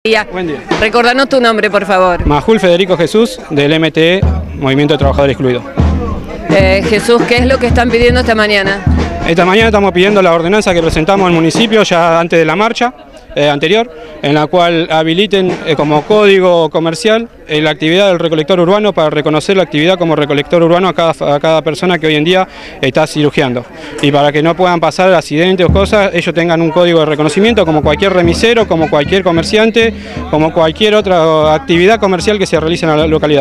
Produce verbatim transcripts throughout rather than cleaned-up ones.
Buen día. Recordanos tu nombre, por favor. Majul Federico Jesús, del M T E, Movimiento de Trabajadores Excluidos. Eh, Jesús, ¿qué es lo que están pidiendo esta mañana? Esta mañana estamos pidiendo la ordenanza que presentamos al municipio ya antes de la marcha eh, anterior, en la cual habiliten eh, como código comercial eh, la actividad del recolector urbano para reconocer la actividad como recolector urbano a cada, a cada persona que hoy en día está cirugiando. Y para que no puedan pasar accidentes o cosas, ellos tengan un código de reconocimiento como cualquier remisero, como cualquier comerciante, como cualquier otra actividad comercial que se realice en la localidad.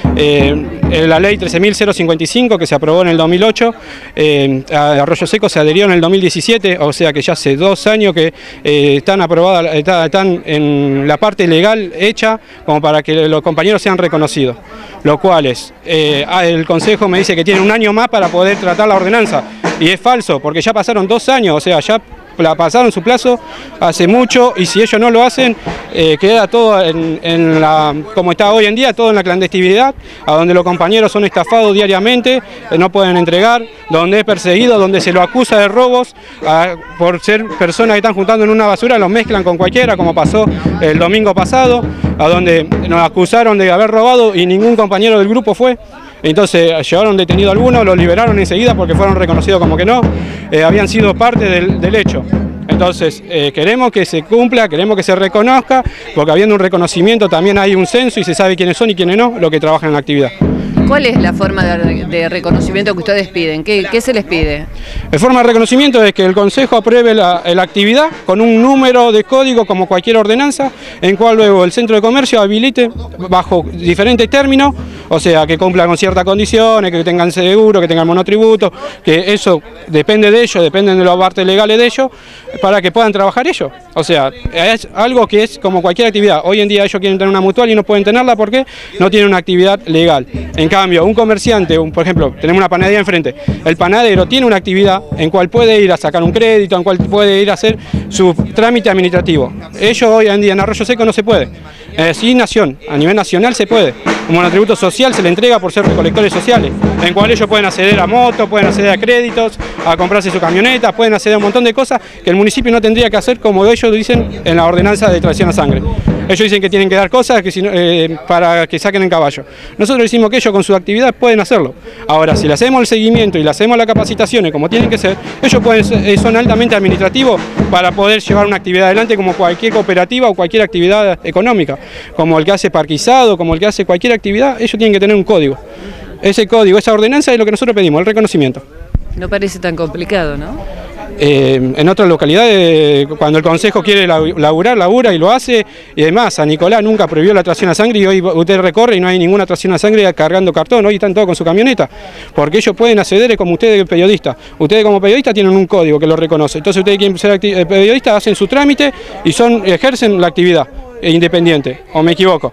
Eh, la ley trece mil cincuenta y cinco que se aprobó en el dos mil ocho, eh, Arroyo Seco se adherió en el dos mil diecisiete, o sea que ya hace dos años que eh, están aprobadas, están en la parte legal hecha como para que los compañeros sean reconocidos, lo cual es, eh, el Consejo me dice que tiene un año más para poder tratar la ordenanza, y es falso, porque ya pasaron dos años, o sea, ya la pasaron su plazo hace mucho, y si ellos no lo hacen, eh, queda todo en, en la, como está hoy en día, todo en la clandestinidad, a donde los compañeros son estafados diariamente, eh, no pueden entregar, donde es perseguido, donde se lo acusa de robos, a, por ser personas que están juntando en una basura, los mezclan con cualquiera, como pasó el domingo pasado, a donde nos acusaron de haber robado y ningún compañero del grupo fue. Entonces llevaron detenido a algunos, los liberaron enseguida porque fueron reconocidos como que no, eh, habían sido parte del, del hecho. Entonces eh, queremos que se cumpla, queremos que se reconozca, porque habiendo un reconocimiento también hay un censo y se sabe quiénes son y quiénes no, los que trabajan en la actividad. ¿Cuál es la forma de, de reconocimiento que ustedes piden? ¿Qué, qué se les pide? La forma de reconocimiento es que el Consejo apruebe la, la actividad con un número de código como cualquier ordenanza, en cual luego el centro de comercio habilite bajo diferentes términos, o sea, que cumpla con ciertas condiciones, que tengan seguro, que tengan monotributo, que eso depende de ellos, depende de las partes legales de ellos, para que puedan trabajar ellos. O sea, es algo que es como cualquier actividad. Hoy en día ellos quieren tener una mutual y no pueden tenerla porque no tienen una actividad legal. En cambio, un comerciante, un, por ejemplo, tenemos una panadería enfrente, el panadero tiene una actividad en cual puede ir a sacar un crédito, en cual puede ir a hacer su trámite administrativo. Ellos hoy en día en Arroyo Seco no se puede. Eh, sí, nación, a nivel nacional se puede. Un monotributo social se le entrega por ser recolectores sociales, en cual ellos pueden acceder a motos, pueden acceder a créditos, a comprarse su camioneta, pueden acceder a un montón de cosas que el municipio no tendría que hacer, como ellos dicen en la ordenanza de traición a sangre. Ellos dicen que tienen que dar cosas que si no, eh, para que saquen en caballo. Nosotros decimos que ellos con su actividad pueden hacerlo. Ahora, si le hacemos el seguimiento y le hacemos las capacitaciones como tienen que ser, ellos pueden, son altamente administrativos para poder llevar una actividad adelante como cualquier cooperativa o cualquier actividad económica, como el que hace parquizado, como el que hace cualquier actividad, ellos tienen que tener un código. Ese código, esa ordenanza es lo que nosotros pedimos, el reconocimiento. No parece tan complicado, ¿no? Eh, en otras localidades, cuando el Consejo quiere laburar, labura y lo hace, y además San Nicolás nunca prohibió la tracción a sangre, y hoy usted recorre y no hay ninguna tracción a sangre cargando cartón, hoy están todos con su camioneta, porque ellos pueden acceder como ustedes periodistas. Ustedes como periodistas tienen un código que lo reconoce, entonces ustedes quieren ser periodistas, hacen su trámite y son ejercen la actividad independiente, ¿o me equivoco?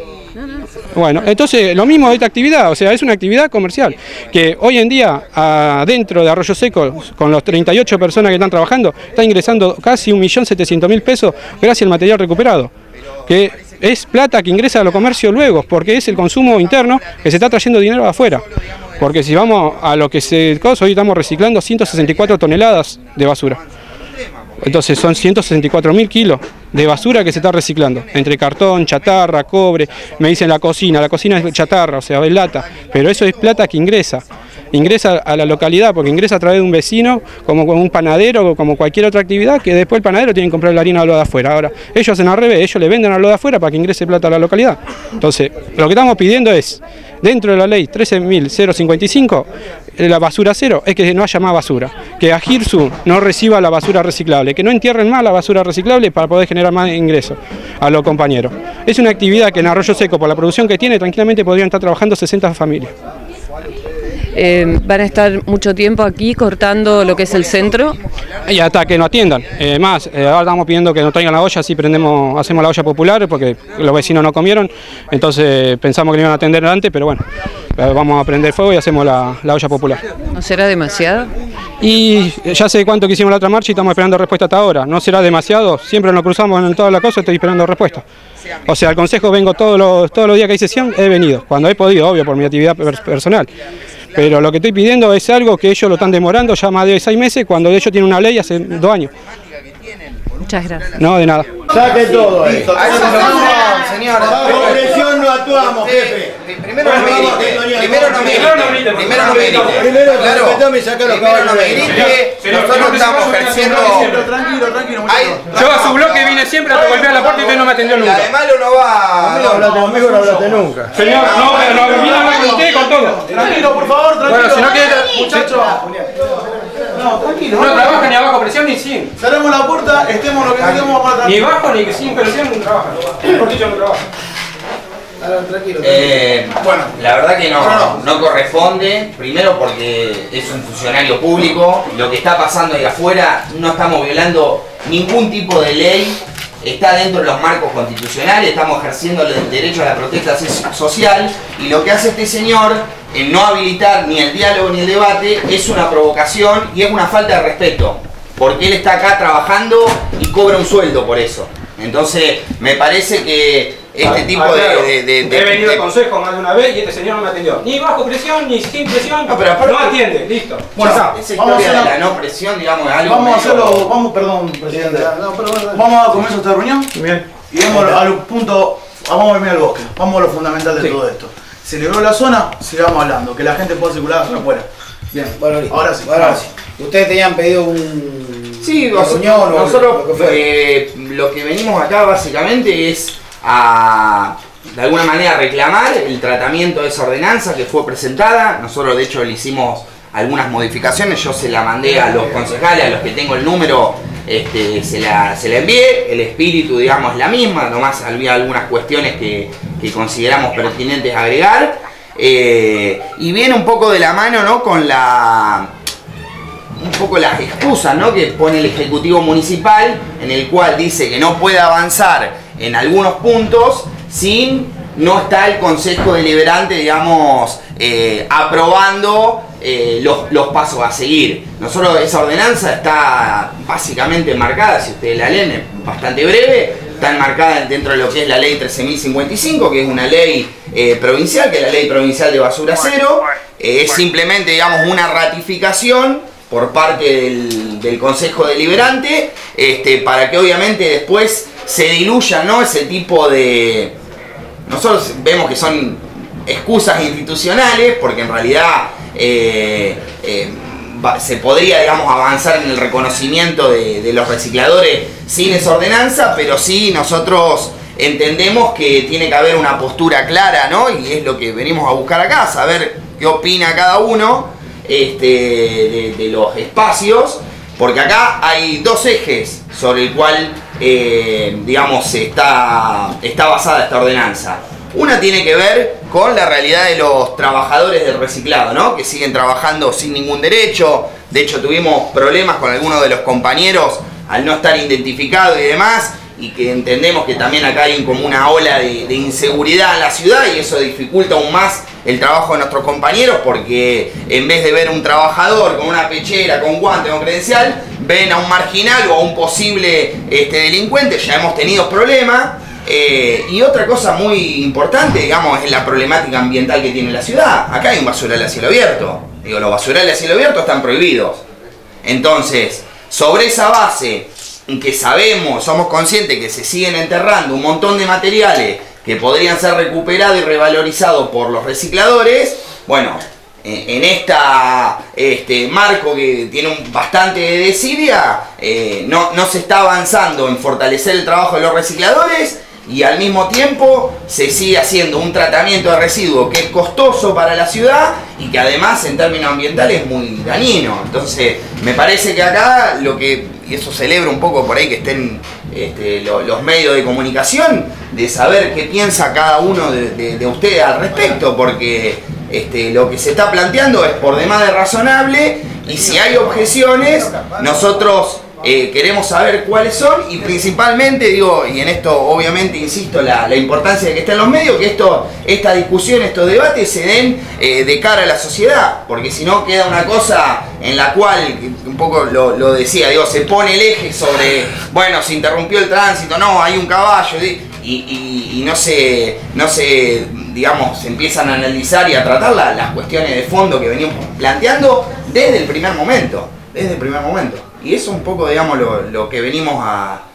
Bueno, entonces lo mismo de esta actividad, o sea, es una actividad comercial, que hoy en día adentro de Arroyo Seco, con los treinta y ocho personas que están trabajando, está ingresando casi un millón setecientos mil pesos gracias al material recuperado, que es plata que ingresa a los comercios luego, porque es el consumo interno que se está trayendo dinero de afuera. Porque si vamos a lo que se... hoy estamos reciclando ciento sesenta y cuatro toneladas de basura. Entonces son ciento sesenta y cuatro mil kilos de basura que se está reciclando, entre cartón, chatarra, cobre, me dicen la cocina, la cocina es chatarra, o sea, es lata, pero eso es plata que ingresa, ingresa a la localidad, porque ingresa a través de un vecino, como un panadero, o como cualquier otra actividad, que después el panadero tiene que comprar la harina a lo de afuera. Ahora, ellos hacen al revés, ellos le venden a lo de afuera para que ingrese plata a la localidad. Entonces, lo que estamos pidiendo es, dentro de la ley trece mil cincuenta y cinco, la basura cero, es que no haya más basura, que Agirsu no reciba la basura reciclable, que no entierren más la basura reciclable para poder generar más ingresos a los compañeros. Es una actividad que en Arroyo Seco, por la producción que tiene, tranquilamente podrían estar trabajando sesenta familias. Eh, ¿Van a estar mucho tiempo aquí cortando lo que es el centro? Y hasta que nos atiendan. Eh, más, eh, ahora estamos pidiendo que nos traigan la olla, así prendemos, hacemos la olla popular, porque los vecinos no comieron, entonces pensamos que nos iban a atender antes, pero bueno, eh, vamos a prender fuego y hacemos la, la olla popular. ¿No será demasiado? Y ya sé cuánto que hicimos la otra marcha y estamos esperando respuesta hasta ahora. ¿No será demasiado? Siempre nos cruzamos en todas las cosas, estoy esperando respuesta. O sea, al Consejo vengo todos los, todos los días que hay sesión, he venido, cuando he podido, obvio, por mi actividad personal. Pero lo que estoy pidiendo es algo que ellos lo están demorando ya más de seis meses, cuando ellos tienen una ley hace dos años. Muchas gracias. No, de nada. Saque todo ahí. Señora, bajo presión no actuamos, jefe. Primero no me grite, primero no me grite, primero no me grite. Primero respetame y saca los Primero no me grite, nosotros estamos ejerciendo... Tranquilo, tranquilo. Yo a su bloque vine siempre a golpear la puerta y usted no me atendió Y nunca. además no va... No hablaste conmigo, no hablaste nunca. Señor, no, pero no, vine a hablar con usted y con todo. Tranquilo, por favor, tranquilo. Bueno, si no quiere... Muchacho. No, tranquilo. No trabaja ni a bajo presión ni sin. Cerremos la puerta, estemos lo que tengamos para Ni atrás. bajo ni sin presión no trabaja. Por dicho no trabaja. Eh, bueno, la verdad que no, no corresponde, primero porque es un funcionario público, lo que está pasando ahí afuera no estamos violando ningún tipo de ley, está dentro de los marcos constitucionales, estamos ejerciendo el derecho a la protesta social y lo que hace este señor en no habilitar ni el diálogo ni el debate es una provocación y es una falta de respeto, porque él está acá trabajando y cobra un sueldo por eso. Entonces me parece que este tipo Ah, claro. de, de, de, He venido de- al consejo más de una vez y este señor no me atendió. Ni bajo presión, ni sin presión. No, pero aparte- no atiende, listo. Bueno, Ya está. esa Vamos a historia de hacer la no presión, digamos, es algo Vamos a medio- hacerlo, vamos, perdón, presidente. Vamos a dar comienzo a esta reunión Bien. y vamos al punto, vamos a dormir al bosque, vamos a lo fundamental de Sí. todo esto. Se liberó la zona, sigamos hablando, que la gente pueda circular hacia afuera. Bien, Bueno, listo. ahora sí. Ahora sí. Ustedes tenían pedido un... Sí, una nos- reunión o nosotros lo que fue. eh, lo que venimos acá básicamente es a, de alguna manera, reclamar el tratamiento de esa ordenanza que fue presentada. Nosotros de hecho le hicimos algunas modificaciones, yo se la mandé a los concejales, a los que tengo el número, este, se, la, se la envié, el espíritu digamos es la misma, nomás había algunas cuestiones que, que consideramos pertinentes agregar, eh, y viene un poco de la mano, ¿no?, con la... un poco las excusas, ¿no?, que pone el Ejecutivo Municipal, en el cual dice que no puede avanzar en algunos puntos sin no está el Consejo Deliberante, digamos, eh, aprobando eh, los, los pasos a seguir. Nosotros, esa ordenanza está básicamente enmarcada, si ustedes la leen, es bastante breve, está enmarcada dentro de lo que es la ley trece mil cincuenta y cinco, que es una ley eh, provincial, que es la ley provincial de basura cero, eh, es simplemente, digamos, una ratificación por parte del, del Consejo Deliberante, este, para que obviamente después se diluya, ¿no?, ese tipo de... Nosotros vemos que son excusas institucionales, porque en realidad eh, eh, va, se podría, digamos, avanzar en el reconocimiento de, de los recicladores sin esa ordenanza, pero sí nosotros entendemos que tiene que haber una postura clara, ¿no?, y es lo que venimos a buscar acá, saber qué opina cada uno este, de, de los espacios, porque acá hay dos ejes sobre el cual, eh, digamos, está, está basada esta ordenanza. Una tiene que ver con la realidad de los trabajadores del reciclado, ¿no?, que siguen trabajando sin ningún derecho. De hecho, tuvimos problemas con algunos de los compañeros al no estar identificados y demás, y que entendemos que también acá hay como una ola de, de inseguridad en la ciudad, y eso dificulta aún más el trabajo de nuestros compañeros, porque en vez de ver a un trabajador con una pechera, con guante, con credencial, ven a un marginal o a un posible este, delincuente. Ya hemos tenido problemas. Eh, y otra cosa muy importante, digamos, es la problemática ambiental que tiene la ciudad. Acá hay un basural a cielo abierto. Digo, los basurales a cielo abierto están prohibidos. Entonces, sobre esa base, que sabemos, somos conscientes que se siguen enterrando un montón de materiales que podrían ser recuperados y revalorizados por los recicladores, bueno, en este este, marco que tiene un, bastante de desidia, eh, no, no se está avanzando en fortalecer el trabajo de los recicladores, y al mismo tiempo se sigue haciendo un tratamiento de residuos que es costoso para la ciudad y que además en términos ambientales es muy dañino. Entonces me parece que acá lo que, y eso celebro un poco por ahí que estén este, lo, los medios de comunicación, de saber qué piensa cada uno de, de, de ustedes al respecto, porque este, lo que se está planteando es por demás de razonable, y si hay objeciones nosotros Eh, queremos saber cuáles son, y principalmente, digo, y en esto obviamente insisto, la, la importancia de que estén los medios, que esto, esta discusión, estos debates se den eh, de cara a la sociedad, porque si no queda una cosa en la cual, un poco lo, lo decía, digo, se pone el eje sobre, bueno, se interrumpió el tránsito, no, hay un caballo, y, y, y no se, no se, digamos, se empiezan a analizar y a tratar la, las cuestiones de fondo que venimos planteando desde el primer momento, desde el primer momento. Y eso es un poco, digamos, lo, lo que venimos a,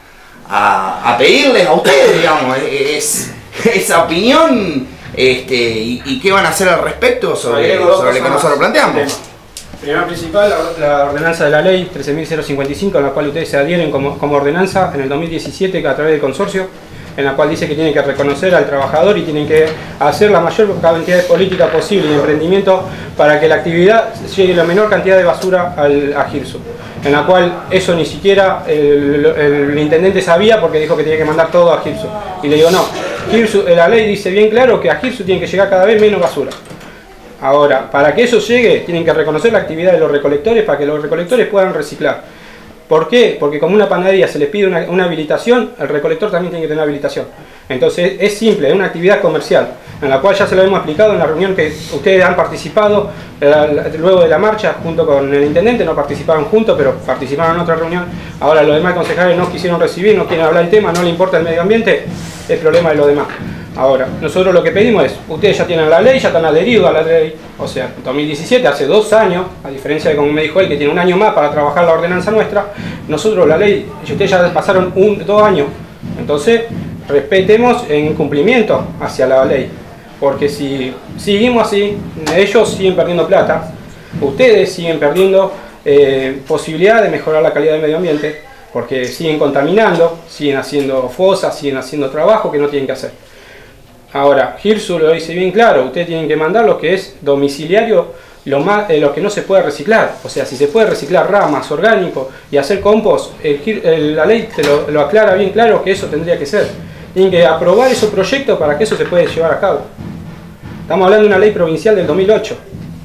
a, a pedirles a ustedes, digamos, es, esa opinión este, y, y qué van a hacer al respecto sobre, sobre lo que nosotros planteamos. Primero principal, la, la ordenanza de la ley trece mil cincuenta y cinco, a la cual ustedes se adhieren como, como ordenanza en el dos mil diecisiete a través del consorcio, en la cual dice que tienen que reconocer al trabajador y tienen que hacer la mayor cantidad de política posible y emprendimiento para que la actividad llegue la menor cantidad de basura al, a Girsu, en la cual eso ni siquiera el, el, el intendente sabía porque dijo que tenía que mandar todo a Girsu. Y le digo, no, Girsu, la ley dice bien claro que a Girsu tiene que llegar cada vez menos basura. Ahora, para que eso llegue, tienen que reconocer la actividad de los recolectores para que los recolectores puedan reciclar. ¿Por qué? Porque como una panadería se les pide una, una habilitación, el recolector también tiene que tener habilitación. Entonces es simple, es una actividad comercial, en la cual ya se lo hemos explicado en la reunión que ustedes han participado eh, luego de la marcha junto con el intendente, no participaron juntos, pero participaron en otra reunión. Ahora los demás concejales no quisieron recibir, no quieren hablar del tema, no le importa el medio ambiente, es problema de los demás. Ahora, nosotros lo que pedimos es, ustedes ya tienen la ley, ya están adheridos a la ley, o sea, en dos mil diecisiete, hace dos años, a diferencia de como me dijo él, que tiene un año más para trabajar la ordenanza nuestra, nosotros la ley, y ustedes ya pasaron un, dos años, entonces respetemos en cumplimiento hacia la ley, porque si seguimos así, ellos siguen perdiendo plata, ustedes siguen perdiendo eh, posibilidad de mejorar la calidad del medio ambiente, porque siguen contaminando, siguen haciendo fosas, siguen haciendo trabajo que no tienen que hacer. Ahora, Girsu lo dice bien claro, ustedes tienen que mandar lo que es domiciliario, lo, más, eh, lo que no se puede reciclar. O sea, si se puede reciclar ramas, orgánicos y hacer compost, el, el, la ley te lo, lo aclara bien claro que eso tendría que ser. Tienen que aprobar esos proyectos para que eso se pueda llevar a cabo. Estamos hablando de una ley provincial del dos mil ocho.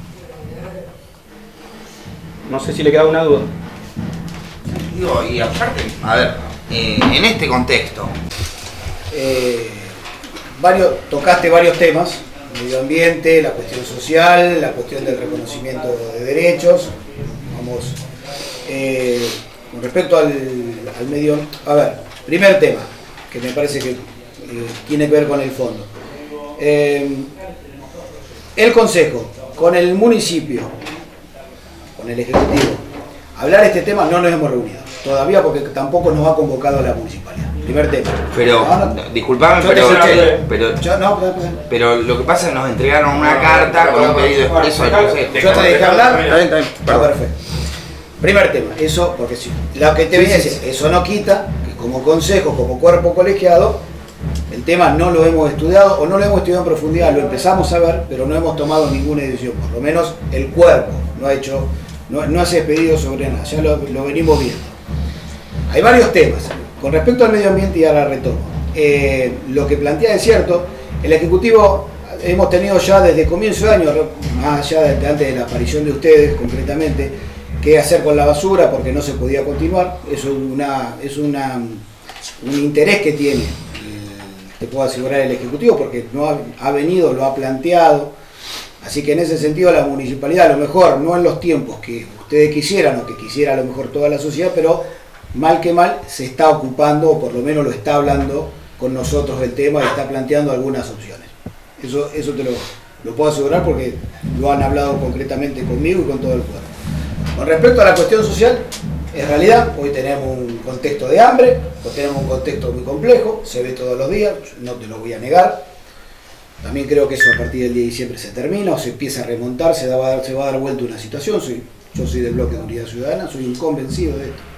No sé si le queda una duda. Digo, y aparte, a ver, eh, en este contexto... Eh... Varios, tocaste varios temas, medio ambiente, la cuestión social, la cuestión del reconocimiento de derechos. Vamos, eh, con respecto al, al medio, a ver, primer tema, que me parece que eh, tiene que ver con el fondo. Eh, el Consejo, con el municipio, con el Ejecutivo, hablar este tema no nos hemos reunido, todavía porque tampoco nos ha convocado la municipalidad. Primer tema. Pero, no, no, disculpame, pero, pero, yo, no, pero, pero lo que pasa es que nos entregaron una no, carta no, con un pedido expreso al Consejo. Yo te dejé hablar. Está bien, está bien. Bueno, perfecto. Primer tema, eso, porque si, lo que te venía a decir, eso no quita que como consejo, como cuerpo colegiado, el tema no lo hemos estudiado o no lo hemos estudiado en profundidad, lo empezamos a ver, pero no hemos tomado ninguna decisión, por lo menos el cuerpo no ha hecho, no, no hace pedido sobre nada, ya lo, lo venimos viendo. Hay varios temas. Con respecto al medio ambiente, y ahora retomo, eh, lo que plantea es cierto, el Ejecutivo hemos tenido ya desde comienzo de año, más allá de, de antes de la aparición de ustedes concretamente, qué hacer con la basura porque no se podía continuar, es, una, es una, un interés que tiene, eh, te puedo asegurar el Ejecutivo, porque no ha, ha venido, lo ha planteado, así que en ese sentido la municipalidad, a lo mejor no en los tiempos que ustedes quisieran o que quisiera a lo mejor toda la sociedad, pero mal que mal se está ocupando, o por lo menos lo está hablando con nosotros del tema y está planteando algunas opciones. Eso, eso te lo, lo puedo asegurar porque lo han hablado concretamente conmigo y con todo el pueblo. Con respecto a la cuestión social, en realidad hoy tenemos un contexto de hambre, hoy tenemos un contexto muy complejo, se ve todos los días, no te lo voy a negar. También creo que eso a partir del diez de diciembre se termina o se empieza a remontar, se, da, se va a dar vuelta una situación. Soy, yo soy del bloque de Unidad Ciudadana, soy un convencido de esto.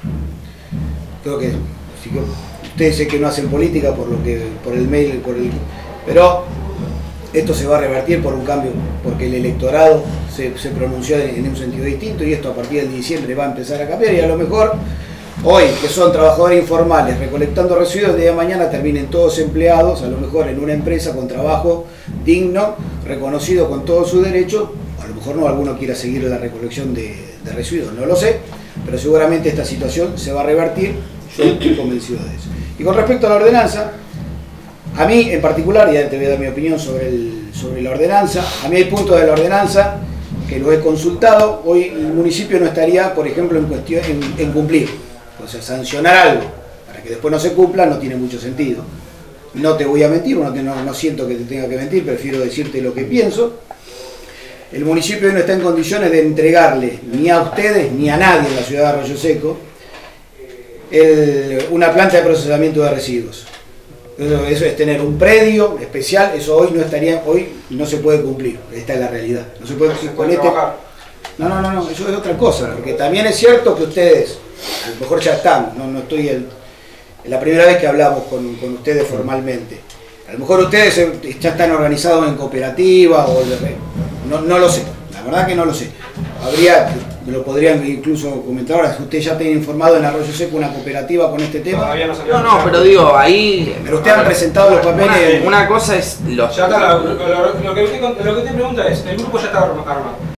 Creo que, si que ustedes sé que no hacen política por lo que por el mail, por el, pero esto se va a revertir por un cambio, porque el electorado se, se pronunció en, en un sentido distinto y esto a partir del diez de diciembre va a empezar a cambiar y a lo mejor hoy, que son trabajadores informales recolectando residuos, el día de mañana terminen todos empleados, a lo mejor en una empresa con trabajo digno, reconocido con todos sus derechos, a lo mejor no, alguno quiera seguir la recolección de, de residuos, no lo sé, pero seguramente esta situación se va a revertir, yo estoy convencido de eso. Y con respecto a la ordenanza, a mí en particular, ya te voy a dar mi opinión sobre, el, sobre la ordenanza, a mí hay puntos de la ordenanza que lo he consultado, hoy el municipio no estaría, por ejemplo, en, cuestión, en, en cumplir, o sea, sancionar algo, para que después no se cumpla no tiene mucho sentido. No te voy a mentir, no, te, no, no siento que te tenga que mentir, prefiero decirte lo que pienso. El municipio hoy no está en condiciones de entregarle ni a ustedes ni a nadie en la ciudad de Arroyo Seco el, una planta de procesamiento de residuos. Eso, eso es tener un predio especial, eso hoy no estaría, hoy no se puede cumplir, esta es la realidad. No se puede, no se puede con este, no, no, no, no, eso es otra cosa, porque también es cierto que ustedes, a lo mejor ya están, no, no estoy el, la primera vez que hablamos con, con ustedes formalmente. A lo mejor ustedes ya están organizados en cooperativa o de, no, no lo sé, la verdad que no lo sé. Habría, me lo podrían incluso comentar ahora, si ustedes ya tienen informado en Arroyo Seco una cooperativa con este tema. No, no, pero digo, ahí... Pero ustedes han presentado los papeles... Una, una cosa es los... Ya está, lo, lo, lo, que usted, lo que usted pregunta es, el grupo ya está armado.